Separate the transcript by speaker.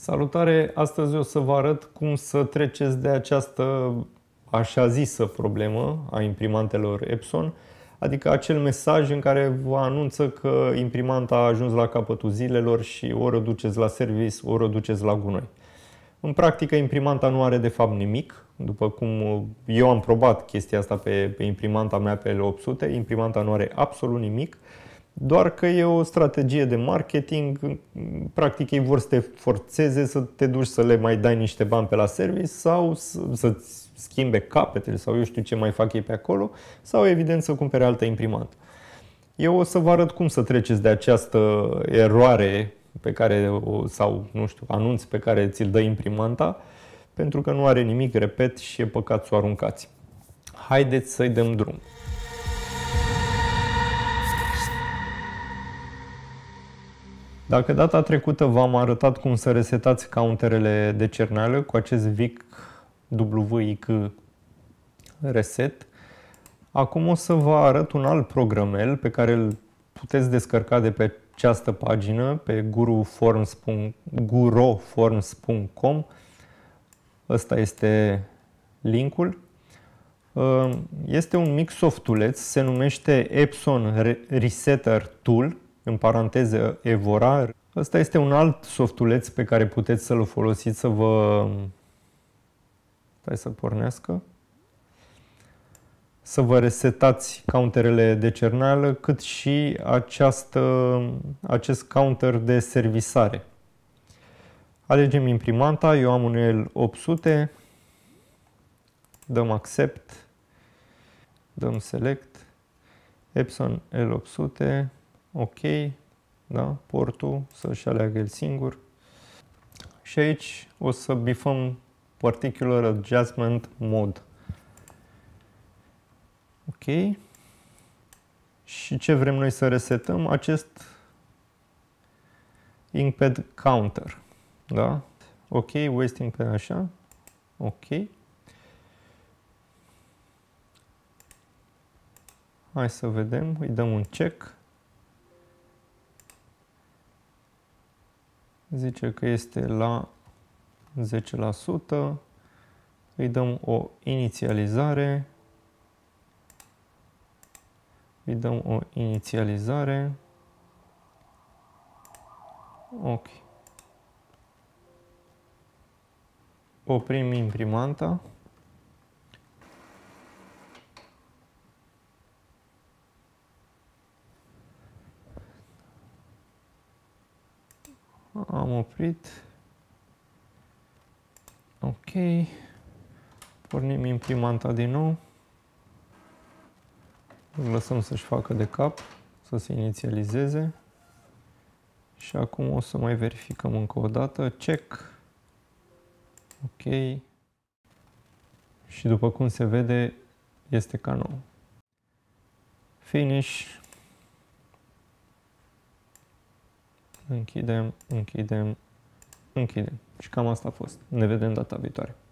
Speaker 1: Salutare! Astăzi o să vă arăt cum să treceți de această așa zisă problemă a imprimantelor Epson, adică acel mesaj în care vă anunță că imprimanta a ajuns la capătul zilelor și ori o duceți la service, ori o duceți la gunoi. În practică, imprimanta nu are de fapt nimic, după cum eu am probat chestia asta pe imprimanta mea pe L800, imprimanta nu are absolut nimic, doar că e o strategie de marketing, practic ei vor să te forțeze să te duci să le mai dai niște bani pe la service sau să-ți schimbe capetele sau eu știu ce mai fac ei pe acolo, sau evident să cumpere altă imprimantă. Eu o să vă arăt cum să treceți de această eroare pe care, sau nu știu, anunț pe care ți-l dă imprimanta, pentru că nu are nimic, repet, și e păcat să o aruncați. Haideți să-i dăm drum. Dacă data trecută v-am arătat cum să resetați counterele de cerneală cu acest VIC WIC reset, acum o să vă arăt un alt programel pe care îl puteți descărca de pe această pagină, pe guroforms.com. Ăsta este linkul. Este un mic softuleț, se numește Epson Resetter Tool, în paranteză Evora. Ăsta este un alt softuleț pe care puteți să-l folosiți să vă... Stai să pornească. Să vă resetați counterele de cerneală, cât și acest counter de servisare. Alegem imprimanta, eu am un L800, dăm Accept, dăm Select, Epson L800, OK, da, portul, să-și aleagă el singur. Și aici o să bifăm Particular Adjustment Mode. OK. Și ce vrem noi să resetăm? Acest Inkpad Counter. Da? OK, wasting pe așa. OK. Hai să vedem, îi dăm un check. Zice că este la 10%. Îi dăm o inițializare. OK. Oprim imprimanta. Am oprit. OK. Pornim imprimanta din nou. Îl lăsăm să-și facă de cap, să se inițializeze. Și acum o să mai verificăm încă o dată. Check. OK. Și după cum se vede, este ca nou. Finish. Închidem. Și cam asta a fost. Ne vedem data viitoare.